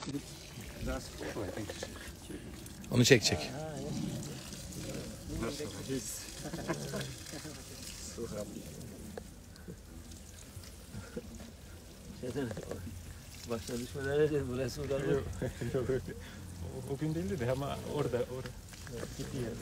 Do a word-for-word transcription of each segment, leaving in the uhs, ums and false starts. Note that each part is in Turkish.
Onu çek çek. Başına düşmeler edeceğiz bu Resul'dan. Yok, yok öyle. O, o gün değildi de ama orada, orada. Gittiği yerde.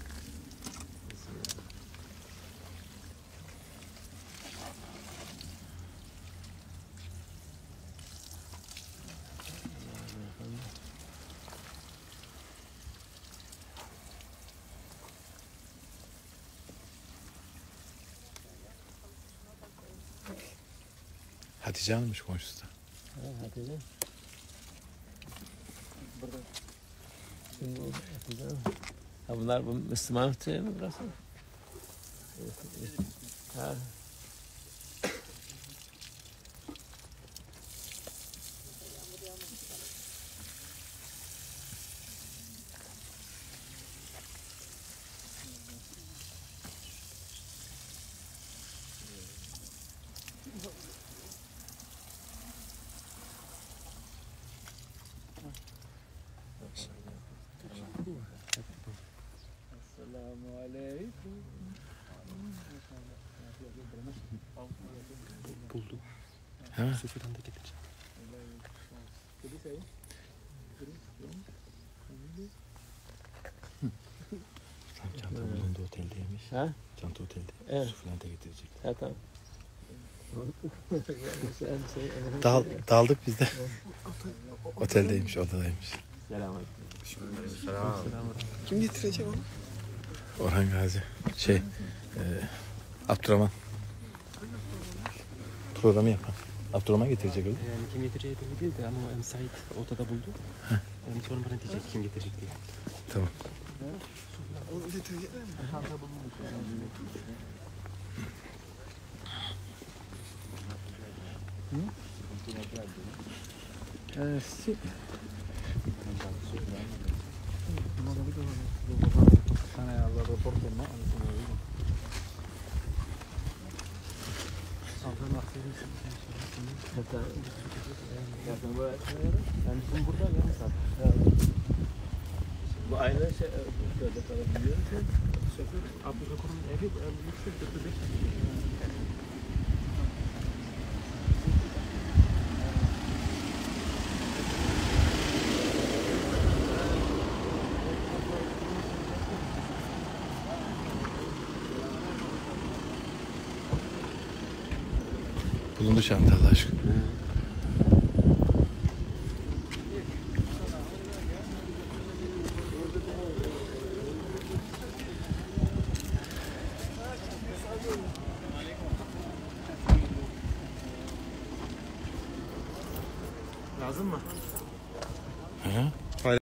Hatice Hanım'mış komşusu da. Ha, Hatice. Burada. Şimdi Hatice Hanım. Ha bunlar bu Müslüman şey mi burası? Ha. Esselamu aleyküm. Buldum. He? Sıfırdan da getireceğim. Çanta bulundu oteldeymiş. Ha? Çanta otelde. Evet. Su falan da getirecek. Ha tamam. Dal, daldık biz de. Oteldeymiş, odadaymış. Selamünaleyküm. Kim getirecek onu? Orhan Gazi. Şey, e, Abdurrahman. Programı yapan. Abdurrahman getirecek öyle. Yani kim getireceği belli değil de ama em Sait odada buldu. Yani sonra bana diyecek kim getirecek diye. Tamam. Onu getirecekler mi? Eh sì. Yani bizim burada yarım saat. Bu aynı şey şöyle kalabiliyor. Şoför Abdülhakur'un evi yüksek dörtte beş. Bulundu çanta Allah aşkına. Lazım mı? Hı hı.